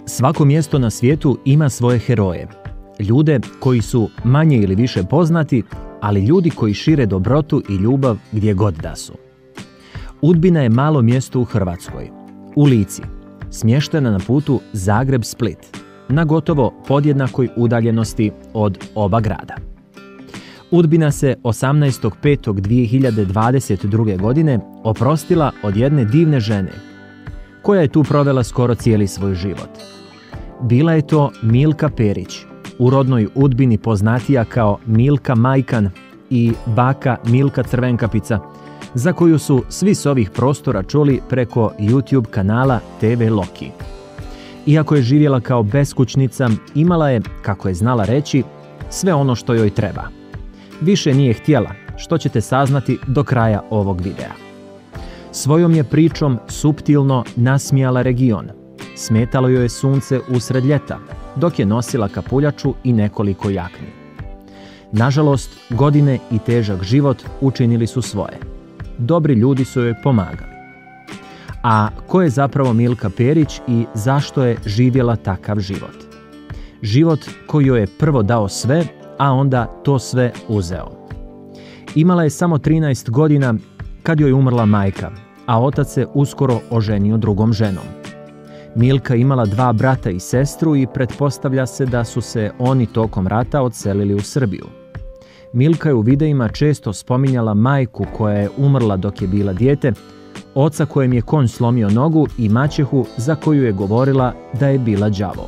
Svako mjesto na svijetu ima svoje heroje. Ljude koji su manje ili više poznati, ali ljudi koji šire dobrotu i ljubav gdje god da su. Udbina je malo mjesto u Hrvatskoj, u Lici, smještena na putu Zagreb-Split, na gotovo podjednakoj udaljenosti od oba grada. Udbina se 18.5.2022. godine oprostila od jedne divne žene, koja je tu provela skoro cijeli svoj život. Bila je to Milka Perić, u rodnoj Udbini poznatija kao Milka Majkan i baka Milka Crvenkapica, za koju su svi s ovih prostora čuli preko YouTube kanala TV Loki. Iako je živjela kao beskućnica, imala je, kako je znala reći, sve ono što joj treba. Više nije htjela, što ćete saznati do kraja ovog videa. Svojom je pričom suptilno nasmijala region. Smetalo joj je sunce usred ljeta, dok je nosila kapuljaču i nekoliko jakni. Nažalost, godine i težak život učinili su svoje. Dobri ljudi su joj pomagali. A ko je zapravo Milka Perić i zašto je živjela takav život? Život koji joj je prvo dao sve, a onda to sve uzeo. Imala je samo 13 godina kad joj umrla majka, a otac se uskoro oženio drugom ženom. Milka imala 2 brata i sestru i pretpostavlja se da su se oni tokom rata odselili u Srbiju. Milka je u videima često spominjala majku koja je umrla dok je bila dijete, oca kojem je konj slomio nogu i maćehu za koju je govorila da je bila đavo.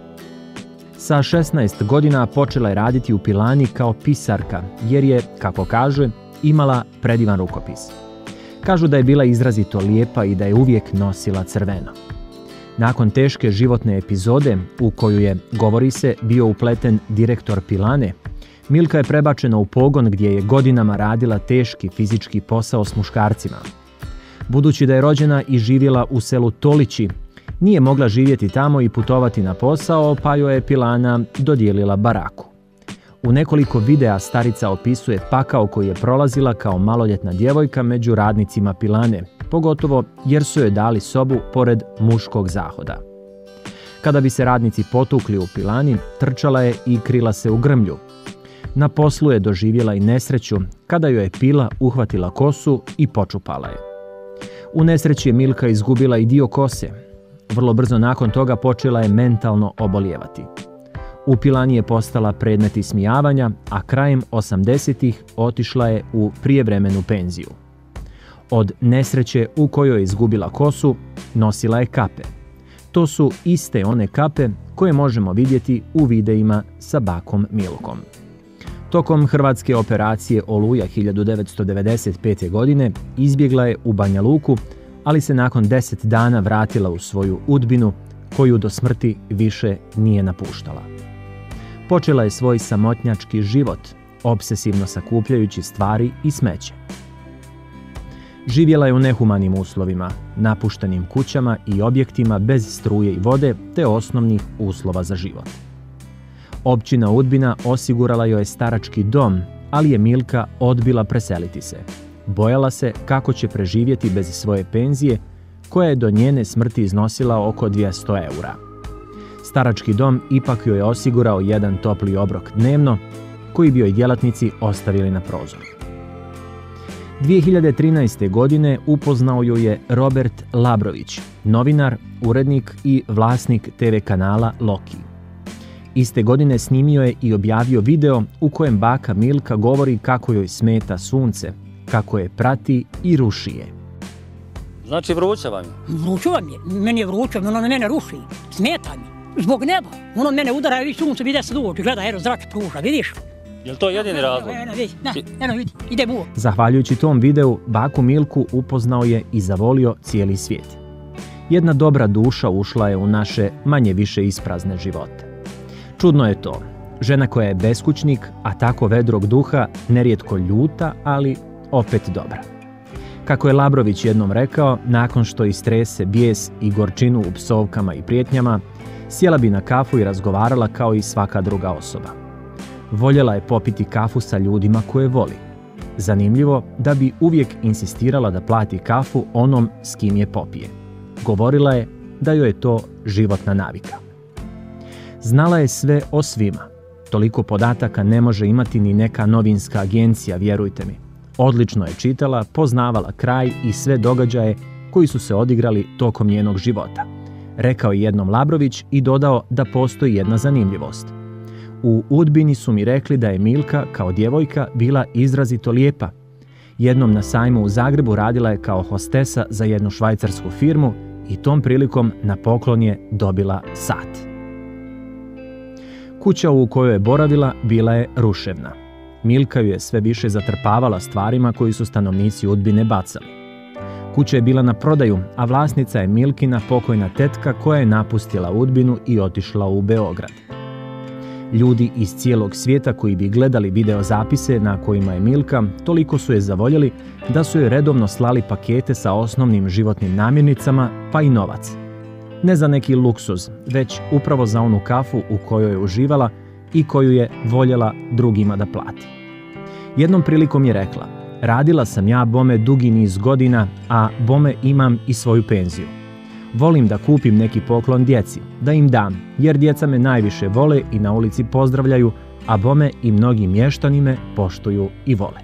Sa 16 godina počela je raditi u pilani kao pisarka jer je, kako kaže, imala predivan rukopis. Kažu da je bila izrazito lijepa i da je uvijek nosila crveno. Nakon teške životne epizode u koju je, govori se, bio upleten direktor pilane, Milka je prebačena u pogon gdje je godinama radila teški fizički posao s muškarcima. Budući da je rođena i živjela u selu Tolići, nije mogla živjeti tamo i putovati na posao, pa joj je pilana dodijelila baraku. U nekoliko videa starica opisuje pakao koji je prolazila kao maloljetna djevojka među radnicima pilane, pogotovo jer su joj dali sobu pored muškog zahoda. Kada bi se radnici potukli u pilani, trčala je i krila se u grmlju. Na poslu je doživjela i nesreću kada joj je pila uhvatila kosu i počupala je. U nesreći je Milka izgubila i dio kose. Vrlo brzo nakon toga počela je mentalno obolijevati. U pilani je postala predmet ismijavanja, a krajem 80-ih otišla je u prijevremenu penziju. Od nesreće u kojoj je izgubila kosu, nosila je kape. To su iste one kape koje možemo vidjeti u videima sa bakom Milkom. Tokom hrvatske operacije Oluja 1995. godine izbjegla je u Banja Luku, ali se nakon 10 dana vratila u svoju Udbinu, koju do smrti više nije napuštala. Počela je svoj samotnjački život, obsesivno sakupljajući stvari i smeće. Živjela je u nehumanim uslovima, napuštenim kućama i objektima bez struje i vode te osnovnih uslova za život. Općina Udbina osigurala joj je starački dom, ali je Milka odbila preseliti se. Bojala se kako će preživjeti bez svoje penzije, koja je do njene smrti iznosila oko 200 eura. Starački dom ipak joj je osigurao jedan topli obrok dnevno, koji bi joj djelatnici ostavili na prozoru. 2013. godine upoznao ju je Robert Labrović, novinar, urednik i vlasnik TV kanala Loki. Iste godine snimio je i objavio video u kojem baka Milka govori kako joj smeta sunce, kako je prati i ruši je. Znači vruće vam je? Vruće vam je, meni je vruće, ono mene ruši, smeta mi. Zbog neba, ono mene udara i sunce vidi se dođe, gleda, eno zrak pruža, vidiš? Je li to jedini razlog? Eno vidi, idem u. Zahvaljujući tom videu, baku Milku upoznao je i zavolio cijeli svijet. Jedna dobra duša ušla je u naše manje-više isprazne živote. Čudno je to, žena koja je beskućnik, a tako vedrog duha, nerijetko ljuta, ali opet dobra. Kako je Labrović jednom rekao, nakon što istrese bijes i gorčinu u psovkama i prijetnjama, sjela bi na kafu i razgovarala kao i svaka druga osoba. Voljela je popiti kafu sa ljudima koje voli. Zanimljivo da bi uvijek insistirala da plati kafu onom s kim je popije. Govorila je, da joj je to životna navika. Znala je sve o svima. Toliko podataka ne može imati ni neka novinska agencija, vjerujte mi. Odlično je čitala, poznavala kraj i sve događaje koji su se odigrali tokom njenog života. Rekao je jednom Labrović i dodao da postoji jedna zanimljivost. U Udbini su mi rekli da je Milka kao djevojka bila izrazito lijepa. Jednom na sajmu u Zagrebu radila je kao hostesa za jednu švajcarsku firmu i tom prilikom na poklon je dobila sat. Kuća u kojoj je boravila bila je ruševna. Milka ju je sve više zatrpavala stvarima koji su stanovnici Udbine bacali. Kuća je bila na prodaju, a vlasnica je Milkina pokojna tetka koja je napustila Udbinu i otišla u Beograd. Ljudi iz cijelog svijeta koji bi gledali videozapise na kojima je Milka, toliko su je zavoljeli da su joj redovno slali pakete sa osnovnim životnim namirnicama, pa i novac. Ne za neki luksuz, već upravo za onu kafu u kojoj je uživala i koju je voljela drugima da plati. Jednom prilikom je rekla: radila sam ja bome dugi niz godina, a bome imam i svoju penziju. Volim da kupim neki poklon djeci, da im dam, jer djeca me najviše vole i na ulici pozdravljaju, a bome i mnogi mještani me poštuju i vole.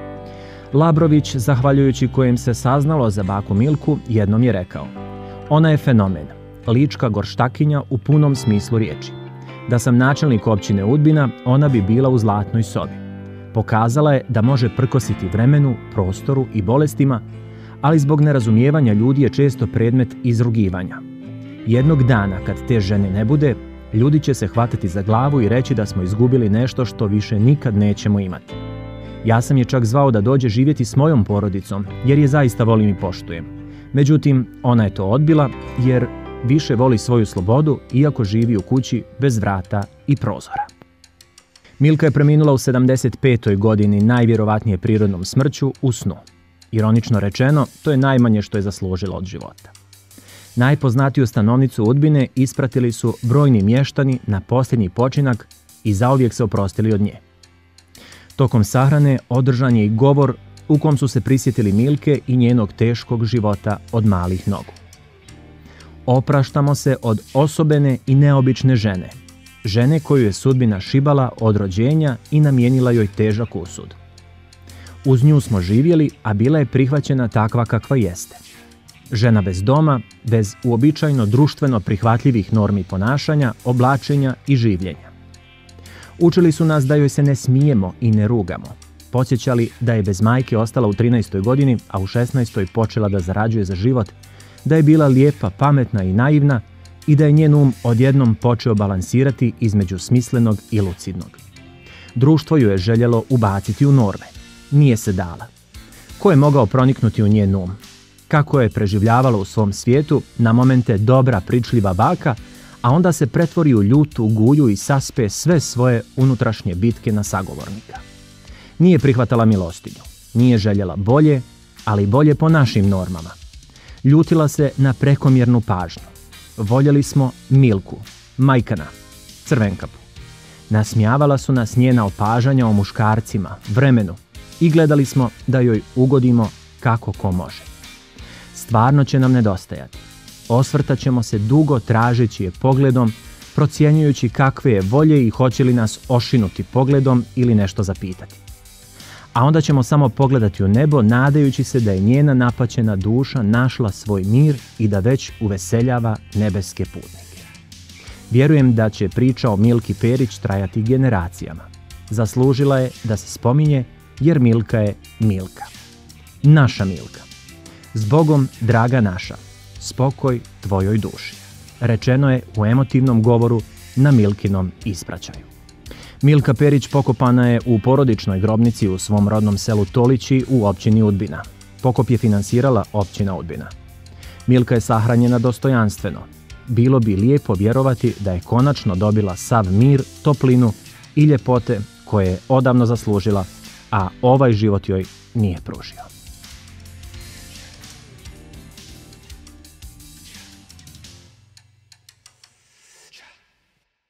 Labrović, zahvaljujući kojem se saznalo za baku Milku, jednom je rekao: ona je fenomen, lička gorštakinja u punom smislu riječi. Da sam načelnik općine Udbina, ona bi bila u zlatnoj sobi. Pokazala je da može prkositi vremenu, prostoru i bolestima, ali zbog nerazumijevanja ljudi je često predmet izrugivanja. Jednog dana, kad te žene ne bude, ljudi će se hvatati za glavu i reći da smo izgubili nešto što više nikad nećemo imati. Ja sam je čak zvao da dođe živjeti s mojom porodicom, jer je zaista volim i poštujem. Međutim, ona je to odbila, jer više voli svoju slobodu, iako živi u kući bez vrata i prozora. Milka je preminula u 75. godini, najvjerovatnije prirodnom smrću u snu. Ironično rečeno, to je najmanje što je zaslužila od života. Najpoznatiju stanovnicu Udbine ispratili su brojni mještani na posljednji počinak i zauvijek se oprostili od nje. Tokom sahrane održan je i govor u kom su se prisjetili Milke i njenog teškog života od malih nogu. Opraštamo se od osobene i neobične žene, žene koju je sudbina šibala od rođenja i namijenila joj težak usud. Uz nju smo živjeli, a bila je prihvaćena takva kakva jeste. Žena bez doma, bez uobičajeno društveno prihvatljivih normi ponašanja, oblačenja i življenja. Učili su nas da joj se ne smijemo i ne rugamo. Podsjećali da je bez majke ostala u 13. godini, a u 16. počela da zarađuje za život, da je bila lijepa, pametna i naivna i da je njen um odjednom počeo balansirati između smislenog i lucidnog. Društvo ju je željelo ubaciti u norme. Nije se dala. Ko je mogao proniknuti u njen um? Kako je preživljavala u svom svijetu, na momente dobra, pričljiva baka, a onda se pretvori u ljutu guju i saspe sve svoje unutrašnje bitke na sagovornika. Nije prihvatala milostinju, nije željela bolje, ali bolje po našim normama. Ljutila se na prekomjernu pažnju. Voljeli smo Milku, majkana, Crvenkapu. Nasmijavala su nas njena opažanja o muškarcima, vremenu i gledali smo da joj ugodimo kako ko može. Stvarno će nam nedostajati. Osvrtat ćemo se dugo tražeći je pogledom, procjenjujući kakve je volje i hoće li nas ošinuti pogledom ili nešto zapitati. A onda ćemo samo pogledati u nebo, nadajući se da je njena napaćena duša našla svoj mir i da već uveseljava nebeske putnike. Vjerujem da će priča o Milki Perić trajati generacijama. Zaslužila je da se spominje, jer Milka je Milka. Naša Milka. Zbogom, draga naša, spokoj tvojoj duši. Rečeno je u emotivnom govoru na Milkinom ispraćaju. Milka Perić pokopana je u porodičnoj grobnici u svom rodnom selu Tolići u općini Udbina. Pokop je finansirala općina Udbina. Milka je sahranjena dostojanstveno. Bilo bi lijepo vjerovati da je konačno dobila sav mir, toplinu i ljepote koje je odavno zaslužila, a ovaj život joj nije pružio.